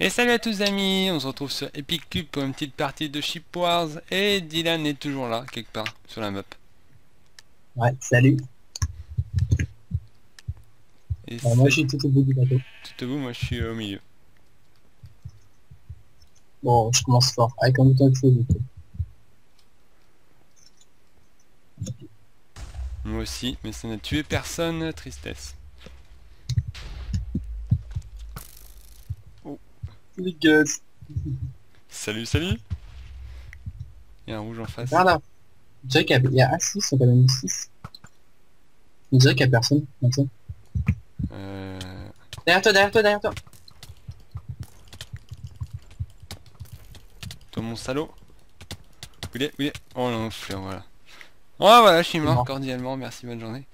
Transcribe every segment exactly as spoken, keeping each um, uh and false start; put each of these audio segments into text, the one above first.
Et salut à tous amis, on se retrouve sur Epic Cube pour une petite partie de Ship Wars et Dylan est toujours là, quelque part, sur la map. Ouais, salut. Et Alors moi, c'est je suis tout au bout du bateau. tout à vous, moi je suis au milieu. Bon, je commence fort, avec un bouton de feu, du coup. Moi aussi, mais ça n'a tué personne, tristesse. Oh, Les gaz. salut, salut. Il y a un rouge en face. Regarde là. Je dirais qu'il y a, il y a six, on quand même six. Je dirais qu'il y a personne, comme ça. Euh... Derrière toi, derrière toi, derrière toi. Toi mon salaud. Où il est, où il est. Oh l'enflure, voilà. Oh voilà, je suis C'est mort mort. cordialement, merci, bonne journée.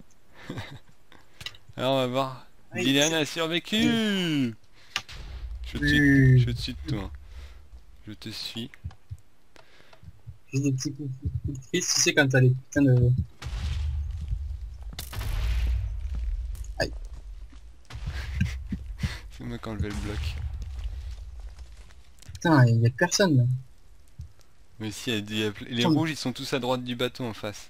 Alors on va voir. Oui, Dylan c'est- a survécu. Je te suis, oui. je te suis de toi. Je te suis. J'ai des petits coups coups de frise, tu sais, quand t'as les putains de... Aïe. C'est moi qui ai enlevé le bloc. Putain, il y a personne, là. Mais si, il y a- il y a- les Putain, rouges ils sont tous à droite du bateau en face.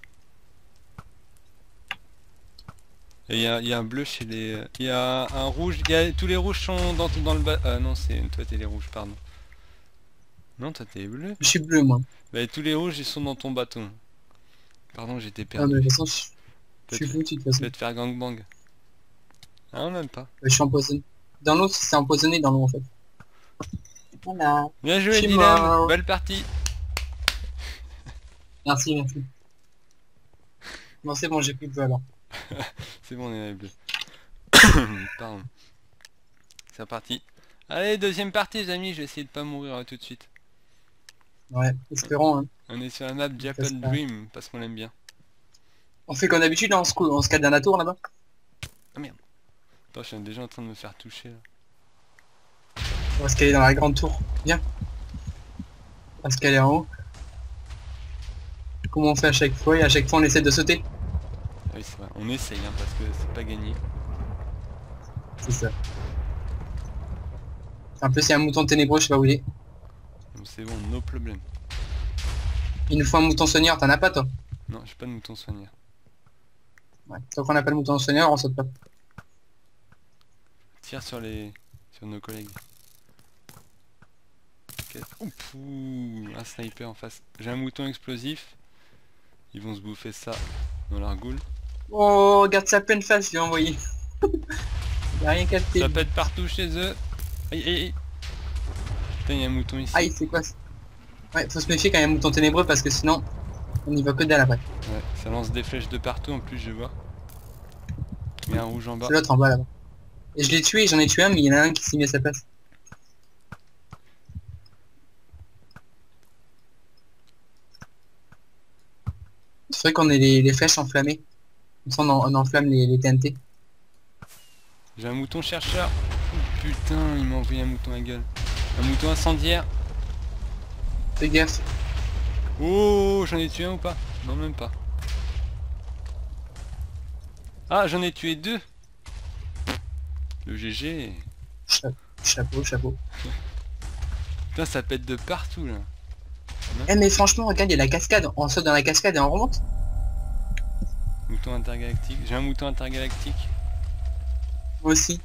Et il y a, il y a un bleu chez les... Il y a un rouge... Il y a, tous les rouges sont dans, dans le bateau. Ah non, c'est toi t'es les rouges, pardon. Non, toi t'es les bleus. je suis bleu, moi. Bah tous les rouges ils sont dans ton bateau. Pardon, j'étais Ah, mais de perdu. toute façon, je, je suis Peut-être foutu, de toute façon. peut te faire gangbang. Ah non, même pas. Je suis empoisonné. Dans l'eau, c'est empoisonné dans l'eau, en fait. Voilà. Bien Je joué suis Dylan. mort. Belle partie. Merci, merci. Bon, c'est bon, j'ai plus de bleu, alors. C'est bon, on est dans les bleus. Pardon. C'est reparti. Allez, deuxième partie les amis, je vais essayer de pas mourir euh, tout de suite. Ouais, espérons, hein. On est sur la map Japan J'espère. Dream, parce qu'on l'aime bien. On fait comme d'habitude, là, on se, cou- on se cale dans la tour, là-bas. Ah merde. Attends, je suis déjà en train de me faire toucher là. On va se caler dans la grande tour. Viens. On va se caler en haut. Comment on fait à chaque fois? Et à chaque fois, on essaie de sauter. Ah oui, c'est vrai. On essaye hein, parce que c'est pas gagné. C'est ça. En plus, il y a un mouton ténébreux, je sais pas où il est. Donc c'est bon, no problème. Il nous faut un mouton soigneur, t'en as pas, toi? Non, j'ai pas de mouton soigneur. Ouais. Tant qu'on n'a pas le mouton soigneur, on saute pas. Tire sur les... sur nos collègues. Ok. Ouf, ouh, un sniper en face. J'ai un mouton explosif. Ils vont se bouffer ça dans leur goule. Oh, regarde sa pleine face, je lui ai envoyé. Il a rien capté. Ça pète partout chez eux. Aïe aïe aïe. Putain, il y a un mouton ici. Aïe, c'est quoi ça? Ouais, faut se méfier quand il y a un mouton ténébreux parce que sinon, on y va que dalle après. Ouais, ça lance des flèches de partout en plus, je vois. Il y a un rouge en bas. C'est l'autre en bas là-bas. Et je l'ai tué, j'en ai tué un, mais il y en a un qui s'est mis à sa place. Il faudrait qu'on ait les, les flèches enflammées. Comme ça, on, en- on enflamme les, les T N T. J'ai un mouton chercheur. Oh, putain, il m'a envoyé un mouton à gueule. Un mouton incendiaire. Fais gaffe. Oh, j'en ai tué un ou pas? Non, même pas. Ah, j'en ai tué deux. Le G G. Cha- chapeau, chapeau. Putain, ça pète de partout là. Eh mais franchement, regarde, il y a la cascade. On saute dans la cascade et on remonte. Mouton intergalactique. J'ai un mouton intergalactique. Moi aussi.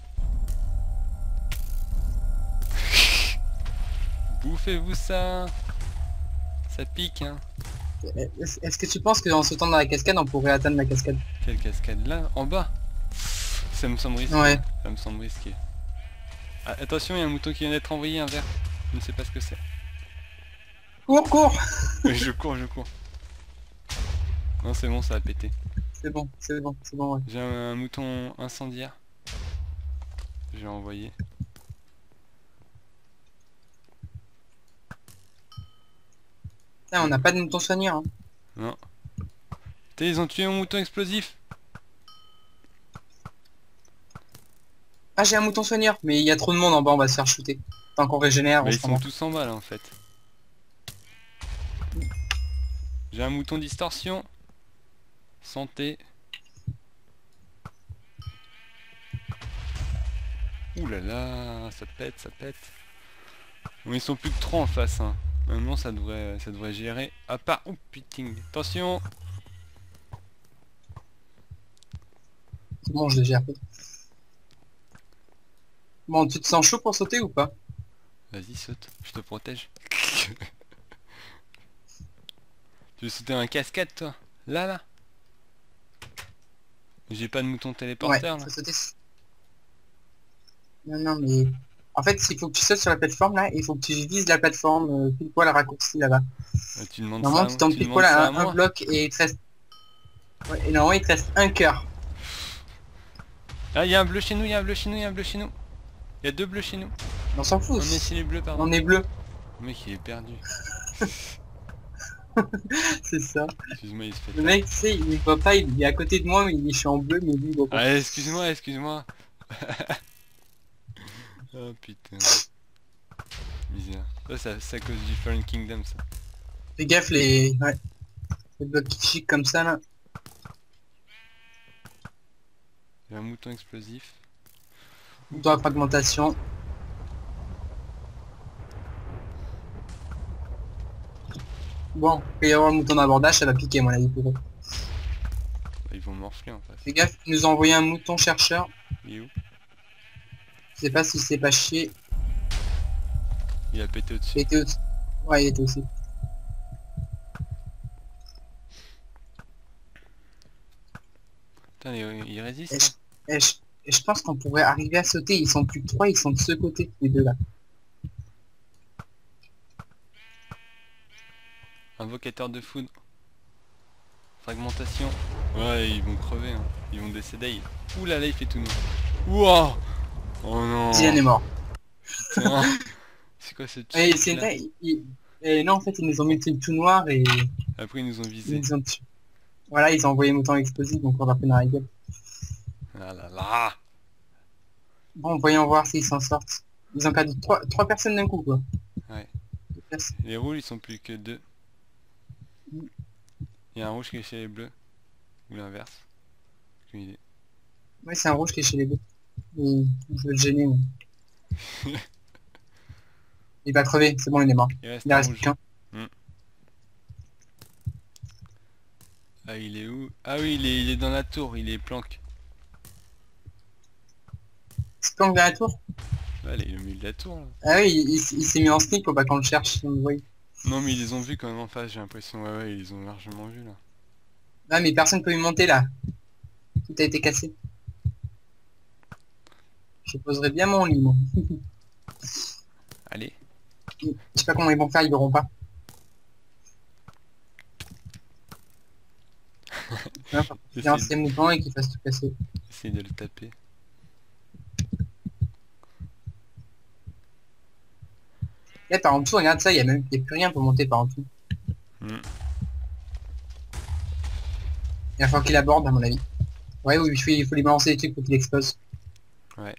Bouffez-vous ça. Ça pique, hein. Est-ce est-ce que tu penses qu'en sautant dans la cascade, on pourrait atteindre la cascade? Quelle cascade là? En bas. Ça me semble risqué. Ouais. Ça me semble risqué. Ah, attention, il y a un mouton qui vient d'être envoyé, un vert. Je ne sais pas ce que c'est. Cours, cours. Mais je cours, je cours. Non, c'est bon, ça a pété. C'est bon, c'est bon, c'est bon, ouais. J'ai un, un mouton incendiaire. J'ai envoyé. Putain, on n'a pas de mouton soigneur. Hein. Non. Putain, ils ont tué un mouton explosif. Ah, j'ai un mouton soigneur, mais il y a trop de monde en bas, on va se faire shooter. Tant qu'on régénère, Mais on ils se sont rend. tous en bas là en fait. J'ai un mouton distorsion. Santé. Ouh là là, ça pète, ça pète. Bon, ils sont plus que trois en face, hein. Maintenant ça devrait ça devrait gérer. À part. Oh putain. Attention. C'est bon, je le gère. Bon, tu te sens chaud pour sauter ou pas? Vas-y, saute, je te protège. Tu veux sauter un cascade toi? Là là. J'ai pas de mouton Ouais, téléporteur là. faut sauter. Non, non, mais... En fait, il faut que tu sautes sur la plateforme, là, et il faut que tu vises la plateforme, euh, pile poil à raccourci, là-bas. Euh, tu demandes ça Normalement, à... tu tombes tu pile poil demandes à ça à un, un moi? bloc, et il te reste... Ouais, et normalement, il te reste un cœur. Ah, il y a un bleu chez nous, il y a un bleu chez nous, il y a un bleu chez nous. Il y a deux bleus chez nous. On s'en fout. On est chez les bleus, pardon. On est bleu. Le mec il est perdu. C'est ça. Excuse-moi, il se fait Le taper. mec, tu sais, il voit pas, il est à côté de moi, mais il dit je suis en bleu, mais lui, il voit pas. Ah, excuse-moi, excuse-moi. Oh putain. Misère. Ça, ça c'est à cause du Fallen Kingdom, ça. Fais gaffe, les... Ouais. Les blocs qui chic comme ça, là. Il y a un mouton explosif. Dans la fragmentation. Bon, il va y avoir le mouton d'abordage, ça va piquer, à mon avis, pour eux. Ils vont morfler en face. Fais gaffe, ils nous ont envoyé un mouton chercheur. Il est où? Je sais pas si c'est pas chier. Il a pété au-dessus. Il était aussi. Ouais, il était aussi. Putain, il, il résiste. Et hein. je, et je, et je pense qu'on pourrait arriver à sauter. Ils sont plus que trois, ils sont de ce côté, les deux là. Invocateur de foudre. Fragmentation. Ouais, ils vont crever, hein. Ils vont décéder. Ouh là là, il fait tout noir. Ouah. Oh non. Dylan est mort. Putain. C'est quoi ce Et truc c'est là? vrai, il- et non, en fait, ils nous ont mis le truc tout noir et Après ils nous ont ils visé. nous ont tué. Voilà, ils ont envoyé mouton explosif, donc on va prendre la gueule. Ah là là. Bon, voyons voir s'ils s'en sortent. Ils ont perdu trois, trois personnes d'un coup, quoi. Ouais. Deux personnes. Les rouges ils sont plus que deux. Il y a un rouge qui est chez les bleus. Ou l'inverse. Aucune idée. Ouais, c'est un rouge qui est chez les deux. Il, il veut le gêner, moi. Il va crever, c'est bon, il est mort. Il reste Il en un reste rouge. qu'un. Ah il est où? Ah oui il est, il est dans la tour, il est planque. C'est planque vers la tour. Ouais, il est au milieu de la tour là. Ah oui, il, il- il s'est mis en sneak pour pas qu'on le cherche, on le voit. Non mais ils les ont vus quand même en face, j'ai l'impression. Ouais ouais, ils les ont largement vus là. Ah mais personne peut y monter là. Tout a été cassé. Je poserai bien mon lit, moi. Allez. Je sais pas comment ils vont faire, ils verront pas. Hein, faut qu'il lance ses mouvements et qu'il fasse tout casser. Essaye de le taper. Là par en dessous, regarde ça, il y a même y a plus rien pour monter par en dessous. Hmm. Il va falloir qu'il aborde à mon avis. Ouais oui, il faut, il faut lui balancer des trucs pour qu'il explose. Ouais.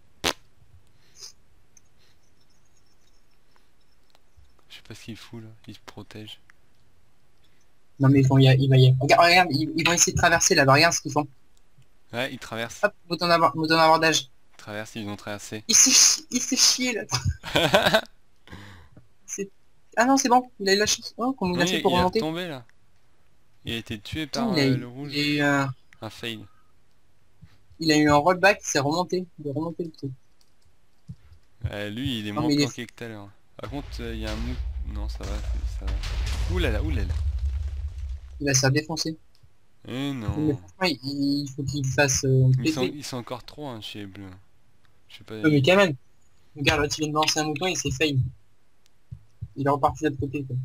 Je sais pas ce qu'il fout là, il se protège. Non mais ils vont y aller, il va y aller. Regarde, regarde, ils, ils vont essayer de traverser là-bas, regarde ce qu'ils font. Ouais, il traverse. Hop, mouton d'abord- mouton d'abordage. Ils traversent, ils ont traversé. Il s'est chi- il s'est chié là. C'est- Ah non c'est bon, il a eu la chance. Oh, comment il a Oui, fait pour il est remonter? retombé là. Il a été tué Putain, par il, a euh, eu, le rouge. il a eu un, Un fail. il a eu un rollback, il s'est remonté. Il a remonté le truc. Euh, lui il est Non, moins mais il est- planqué que tout à l'heure. Par contre euh, il y a un mou... Non ça va, c'est- ça va. Ouh là là, ouh là là. Il va se faire défoncer. Eh Mais non. franchement, il, il faut qu'il fasse euh, Ils sont, péter. ils sont encore trop hein, chez les bleus. Je sais pas. Non mais quand même. Regarde, là tu viens de lancer un mouton, il s'est fail. Il est reparti de l'autre côté. Quoi.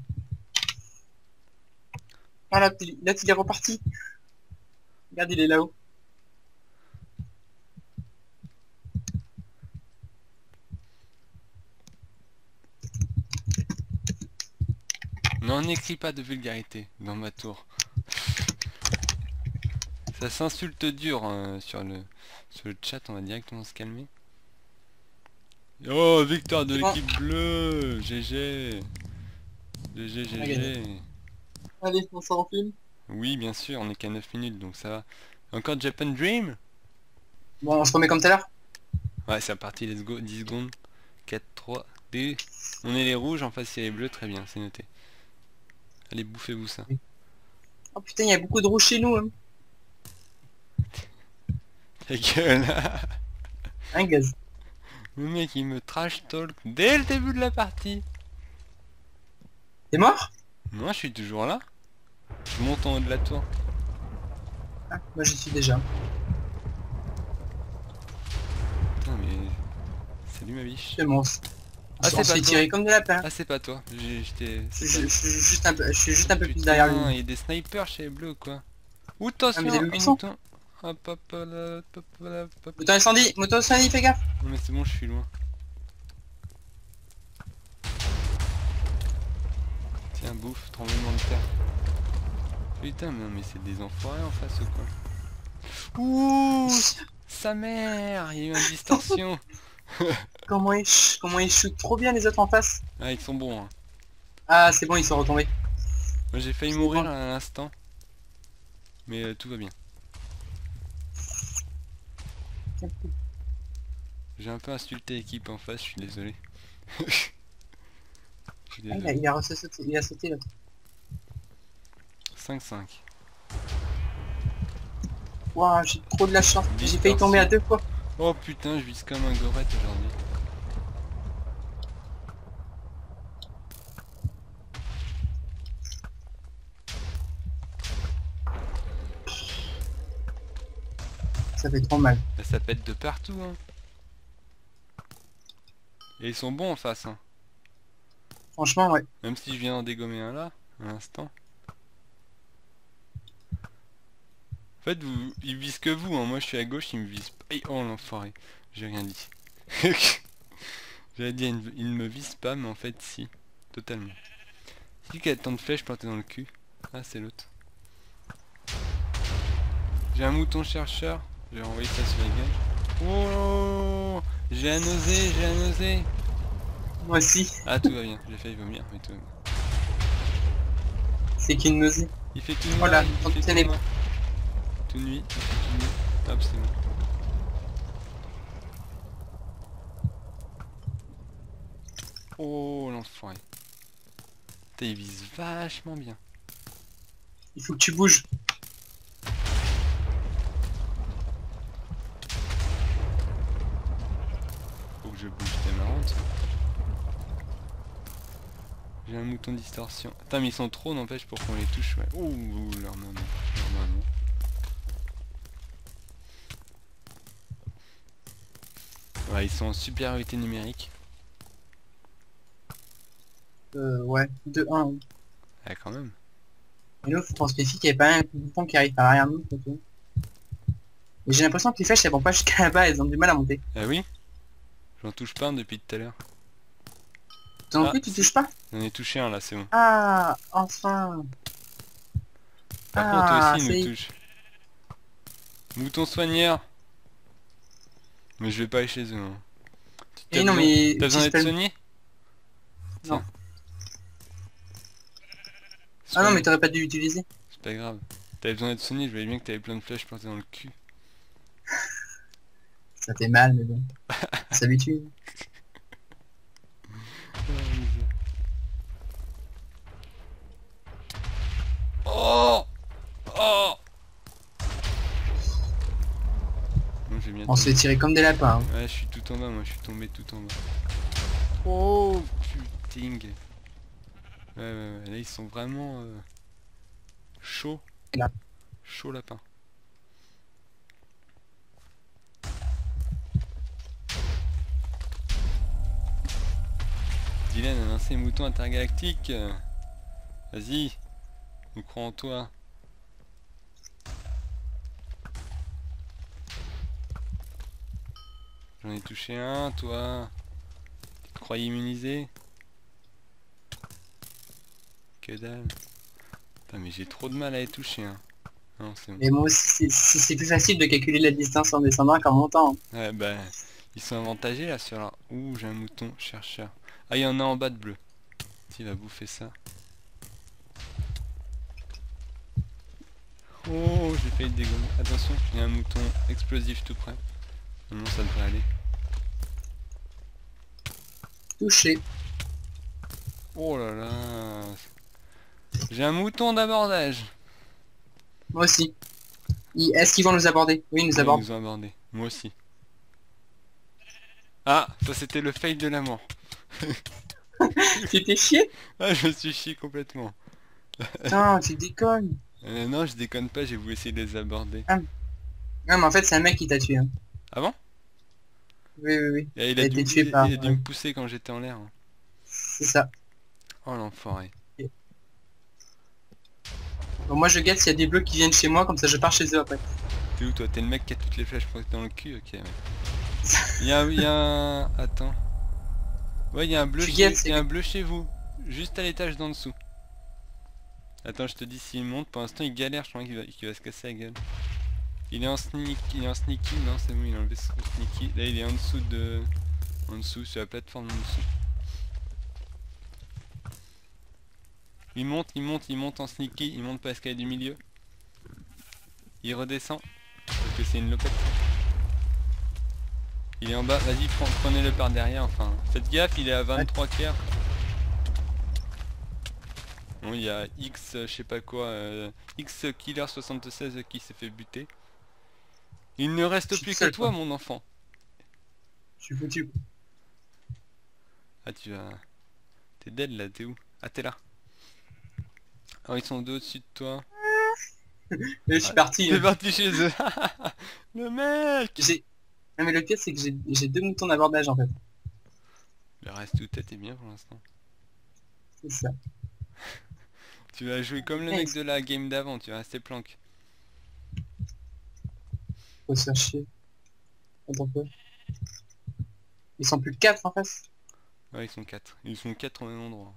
Ah là, tu- là il est reparti. Regarde, il est là-haut. Non, n'écris pas de vulgarité dans ma tour. Ça s'insulte dur hein, sur le sur le chat, on va directement se calmer. Oh, victoire de C'est bon. l'équipe bleue. G G. G G, On a G G. gagné. Allez, on s'en filme. Oui, bien sûr, on est qu'à neuf minutes, donc ça va. Encore Japan Dream. Bon, on se remet comme tout à l'heure. Ouais, c'est parti, let's go, dix secondes. quatre, trois, Des... On est les rouges, en face il y a les bleus, très bien, c'est noté. Allez, bouffez-vous ça. Oh putain, il y a beaucoup de rouges chez nous. Hein. Ta gueule. Hein, gaz. Le mec il me trash talk dès le début de la partie. T'es mort? Moi je suis toujours là. Je monte en haut de la tour. Ah, moi j'y suis déjà. Putain mais... Salut ma biche. C'est bon. Ah, On c'est se pas fait toi. tirer comme des lapins. Ah c'est pas toi. J'ai- J'étais... Je, c'est je- pas- je suis juste un peu, je suis juste un peu plus Putain, derrière lui. il y a des snipers chez les bleus ou quoi. Ouh, Ah, mais attention, c'est un le buisson. mouton. Hop hop là, hop hop là, hop, hop. Moto incendie, moto incendie, fais gaffe. Non mais c'est bon, je suis loin. Tiens, bouffe, tremblement de terre. Putain, mais non mais c'est des enfoirés en face ou quoi. Ouh, sa mère, il y a eu une distorsion. Comment ils, ch- comment ils shootent trop bien les autres en face. Ah, ils sont bons, hein. Ah, c'est bon, ils sont retombés. Moi j'ai failli C'est mourir bon. à l'instant. Mais euh, tout va bien. J'ai un peu insulté l'équipe en face, je suis désolé. Je suis Ah, il, a, désolé. il, a sauté, il a sauté là. cinq cinq. Waouh, j'ai trop de la chance. J'ai failli Distorsion. tomber à deux fois. Oh putain, je vise comme un gorette aujourd'hui. Ça fait trop mal. Là, ça pète de partout, hein. Et ils sont bons en face, hein. Franchement, ouais. Même si je viens d'en dégommer un là, à l'instant. En fait, vous, ils visent que vous, hein. Moi je suis à gauche, ils me visent pas. Aïe, oh l'enfoiré, j'ai rien dit. J'allais dire, ils ne me visent pas, mais en fait, si. Totalement. C'est qui a tant de flèches plantées dans le cul? Ah, c'est l'autre. J'ai un mouton chercheur, je vais envoyer ça sur les gars. Oh, j'ai un osé, j'ai un osé. Moi aussi. Ah, tout va bien, j'ai failli vomir, mais tout va bien. C'est qu'une nausée. Il fait tout noir, Voilà, il donc fait c'est tout les- noir. Tout nuit, il fait tout nuit. Hop, c'est bon. Oh, l'enfoiré. Putain, il vise vachement bien. Il faut que tu bouges. Faut que je bouge, t'es marrant ça. J'ai un mouton distorsion. Attends, mais ils sont trop, n'empêche, pour qu'on les touche, ouais. Ouh, leur maman, leur maman. Ouais, ils sont en supériorité numérique. Euh, ouais. deux un. Ah, quand même. Et nous, faut qu'on se méfie qu'il n'y ait pas un bouton qui arrive par derrière nous. Surtout. Mais j'ai l'impression que les flèches, elles vont pas jusqu'à là-bas, elles ont du mal à monter. Ah oui? J'en touche pas un depuis tout à l'heure. Toi non Ah, plus, tu si. touches pas? J'en ai touché un là, c'est bon. Ah, enfin. Par Ah, contre, toi aussi, il c'est- nous touche. Mouton soigneur. Mais je vais pas aller chez eux. Hein. T'as Eh non, besoin- mais... T'as besoin d'être j'espère- soigné? Non. Tiens. Ah non, Soigne. mais t'aurais pas dû l'utiliser. C'est pas grave. T'avais besoin d'être soigné, je voyais bien que t'avais plein de flèches plantées dans le cul. Ça fait mal, mais bon. On s'habitue. Oh Oh Bon, j'ai bien On se fait tombé. tirer comme des lapins. hein. Ouais, je suis tout en bas, moi je suis tombé tout en bas. Oh putain. Ouais, ouais, ouais, là ils sont vraiment euh, chauds. Là. Chaud lapin. Dylan a lancé mouton intergalactique. Vas-y, on croit en toi. J'en ai touché un, toi. Tu te croyais immunisé? Que dalle. Putain, mais j'ai trop de mal à les toucher. Hein. Non, c'est bon. Mais moi aussi, c'est- c'est c'est plus facile de calculer la distance en descendant qu'en montant. Ouais, bah, ils sont avantagés là sur là. Ouh, j'ai un mouton chercheur. Ah, il y en a en bas de bleu. Il va bouffer ça. Oh, j'ai failli le dégommer. Attention, il y a un mouton explosif tout près. Non, ça devrait aller. Touché. Oh là là. J'ai un mouton d'abordage. Moi aussi. Ils- Est-ce qu'ils vont nous aborder? Oui, ils nous Ouais, ils abordent. nous ont abordé. Moi aussi. Ah, ça c'était le fail de la mort. Tu t'es chié? Ah, je me suis chié complètement. Putain, tu déconnes. Euh, non, je déconne pas, j'ai voulu essayer de les aborder. Ah, non, mais en fait, c'est un mec qui t'a tué. Hein. Ah bon? Oui, oui, oui. Et il Il a a dû été me, tué il par... il a dû ouais. me pousser quand j'étais en l'air. Hein. C'est ça. Oh l'enfoiré. Bon, moi, je guette s'il y a des bleus qui viennent chez moi, comme ça je pars chez eux après. T'es où toi? T'es le mec qui a toutes les flèches pointées dans le cul? Ok, ouais. Il y a, il y a un... Attends. Ouais, il y a un bleu Tu chez... guettes, il c'est y a un que... bleu chez vous. Juste à l'étage d'en dessous. Attends, je te dis s'il monte. Pour l'instant, il galère. Je crois qu'il va... qu'il va se casser la gueule. Il est en sneak... Il est en sneaky. Non, c'est bon, il a enlevé son sneaky. Là, il est en dessous de... En dessous, sur la plateforme en dessous. Il monte, il monte, il monte en sneaky. Il monte pas l'escalier du milieu. Il redescend. Parce que c'est une lopette. Il est en bas. Vas-y, prenez-le par derrière. Enfin, faites gaffe, il est à vingt-trois tiers. Bon, il y a X, euh, je sais pas quoi, euh, X Killer soixante-seize qui s'est fait buter. Il ne reste Je suis plus que seul, toi, quoi. mon enfant. Je suis foutu. Ah, tu vas... T'es dead là, t'es où? Ah, t'es là. Ah, ils sont deux au-dessus de toi. Je suis Ah, parti. t'es Hein. parti chez eux. Le mec. J'ai... Non, mais le pire, c'est que j'ai j'ai deux moutons d'abordage, en fait. Le reste où t'es bien pour l'instant. C'est ça. Tu vas jouer comme le mec de la game d'avant, tu vas rester planque. Faut se faire chier. Attends un peu. Ils sont plus que quatre en face. Ouais, ils sont quatre. Ils sont quatre au même endroit.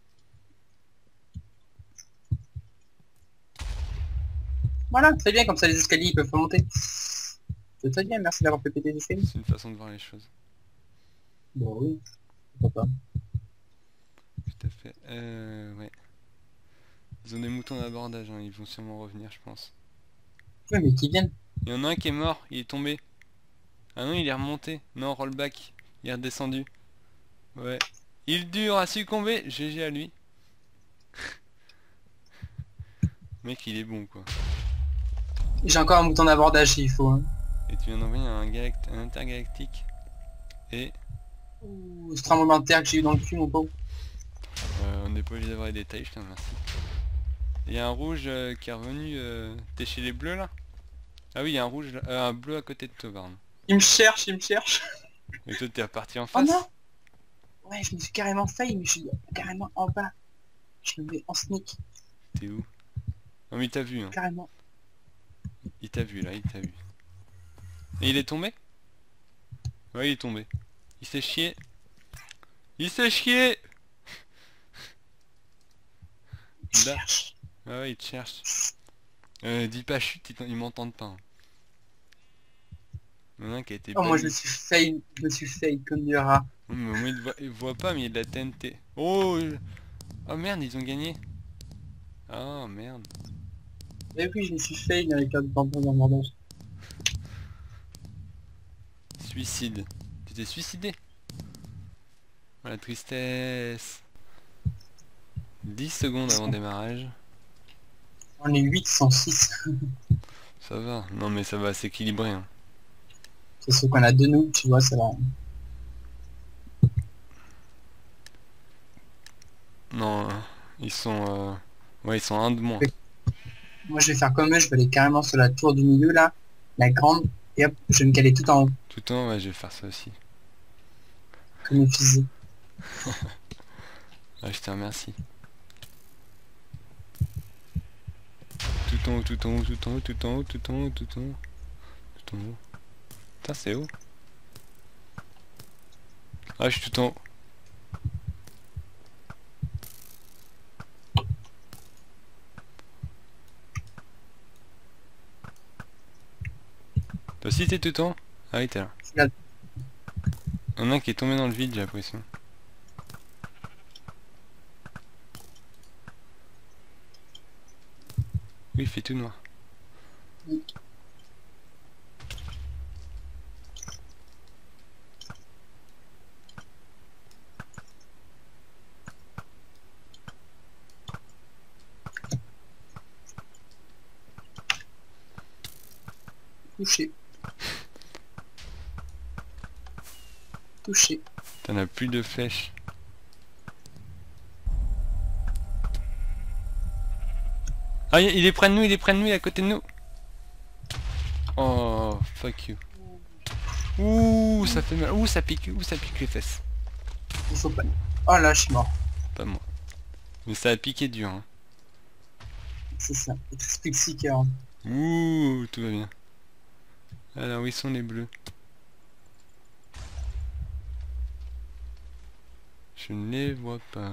Voilà, très bien, comme ça les escaliers ils peuvent remonter. C'est très bien, merci d'avoir fait péter les escaliers. C'est une façon de voir les choses. Bon oui, pourquoi pas. Tout à fait. Euh, ouais. Ils ont des moutons d'abordage, hein. Ils vont sûrement revenir, je pense. Ouais, mais qui viennent. Il y en a un qui est mort, il est tombé. Ah non, il est remonté. Non, rollback. Il est redescendu. Ouais. Il dure à succomber. G G à lui. Mec, il est bon, quoi. J'ai encore un mouton d'abordage s'il faut. Hein. Et tu viens d'envoyer un, galact un intergalactique. Et Ouh, ce tremblement de terre que j'ai eu dans le cul, mon pauvre. euh, on n'est pas obligé d'avoir les détails, je te remercie. Il y a un rouge euh, qui est revenu. Euh... T'es chez les bleus, là? Ah oui, il y a un rouge, là. Euh, un bleu à côté de toi, pardon. Il me cherche, il me cherche. Et toi, t'es reparti en Oh face? non. Ouais, je me suis carrément failli, mais je suis carrément en bas. Je me mets en sneak, T'es où? Non, mais il t'a vu, hein. carrément. Il t'a vu, là, il t'a vu. Et il est tombé? Ouais, il est tombé. Il s'est chié. Il s'est chié. Il me Là. cherche. Ah ouais, il te cherche. Euh, dis pas chute, ils, ils m'entendent pas. Hein. Il y en a un qui a été Oh, moi je banni. me suis failli, je me suis failli comme du rat. Oh, mais moi, il voit, il voit pas, mais il y a de la T N T. Oh, euh, oh merde, ils ont gagné. Oh merde. Et puis je me suis failli avec un tampon d'abordage. Suicide. Tu t'es suicidé. Oh, la tristesse. dix secondes avant démarrage. On est huit cent six. Ça va. Non mais ça va s'équilibrer. Hein. C'est ce qu'on a de nous, tu vois, ça va. Non, euh, ils sont... Euh... Ouais, ils sont un de moins. Moi je vais faire comme eux, je vais aller carrément sur la tour du milieu là, la grande, et hop, je vais me caler tout en haut, Tout en haut, ouais, je vais faire ça aussi. comme une fusée. Ah, je te remercie. Tout en haut, tout en haut, tout en haut, tout en haut, tout en haut, tout en haut. Tout en haut. Putain, c'est haut. Ah, je suis tout en haut. Toi aussi t'es tout en haut? Ah oui, t'es là. Là. Il y en a un qui est tombé dans le vide, j'ai l'impression. Oui, il fait tout noir. Oui. Touché. Touché. T'en as plus de flèches. Ah, il est près de nous, il est près de nous, il est à côté de nous. Oh, fuck you. Ouh, ça fait mal. Ouh, ça pique, ouh, ça pique les fesses. Il faut pas... Oh là, je suis mort. Pas moi. Mais ça a piqué dur, hein. C'est ça. Il te explique six cœurs. Ouh, tout va bien. Alors, où sont les bleus? Je ne les vois pas.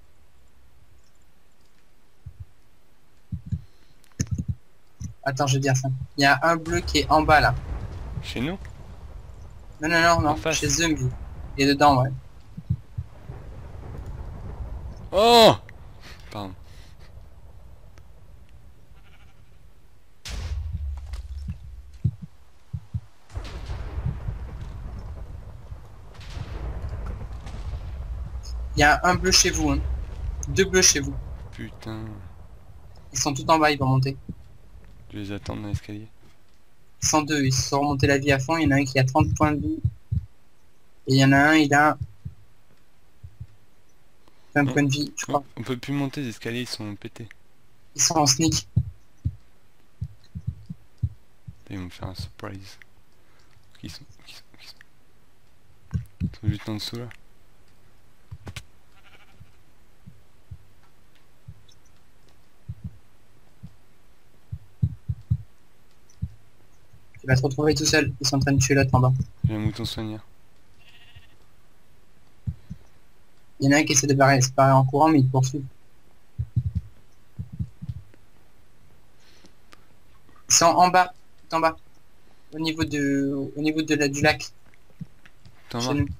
Attends, je vais dire ça. Il y a un bleu qui est en bas là. Chez nous? Non, non, non, En non. face. Chez eux, mais... Et dedans, ouais. Oh! Pardon. Il y a un bleu chez vous. Hein. Deux bleus chez vous. Putain. Ils sont tout en bas, ils vont monter. Je vais les attendre dans l'escalier. Ils sont deux, ils se sont remontés la vie à fond. Il y en a un qui a trente points de vie. Et il y en a un, il a... vingt points de vie, je crois. On peut plus monter, les escaliers ils sont pétés. Ils sont en sneak. Ils vont me faire un surprise. Qui sont, qui sont, qui sont... Ils sont juste en dessous là. Tu vas te retrouver tout seul. Ils sont en train de tuer l'autre en bas. J'ai un mouton soigneur. Il y en a un qui essaie de barrer, se barrer en courant, mais il te poursuit. Ils sont en bas, tout en bas. Au niveau de, au niveau de la, du lac. T'en Chez vas? nous.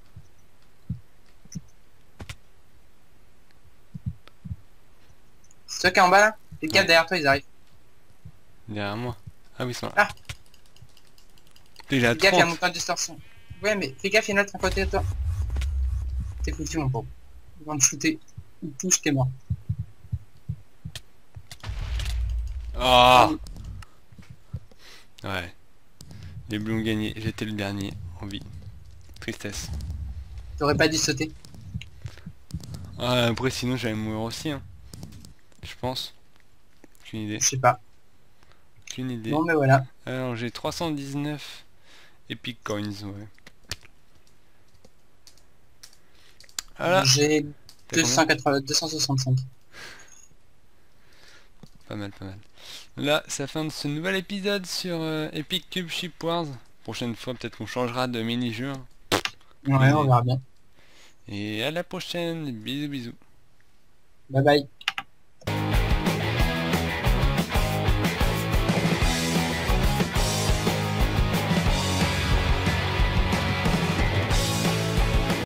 C'est toi qui est en bas là? Les gars Ouais. derrière toi, ils arrivent. Derrière moi. Ah oui, ils sont là. Ah. Putain, il est à Fais gaffe, il y a un trente. montant de distorsion. Ouais, mais fais gaffe, il y en a un autre à côté de toi. T'es foutu, mon pauvre. Ils vont te shooter. Ils te touchent, t'es mort. Oh. Ouais. Les bleus ont gagné. J'étais le dernier en vie. Tristesse. T'aurais pas dû sauter. Ah, après sinon j'allais mourir aussi, hein. Je pense. Aucune idée. Je sais pas. Aucune idée. Non, mais voilà. Alors j'ai trois cent dix-neuf Epic Coins, ouais. Voilà. J'ai T'as deux combien? cent quatre-vingts, deux cent soixante-cinq. Pas mal, pas mal. Là, c'est la fin de ce nouvel épisode sur euh, Epic Cube Ship Wars. Prochaine fois, peut-être qu'on changera de mini-jeu. hein. Ouais, on verra bien. Et à la prochaine. Bisous, bisous. Bye bye.